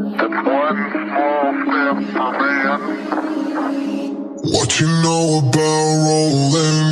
One small step for man. What you know about rolling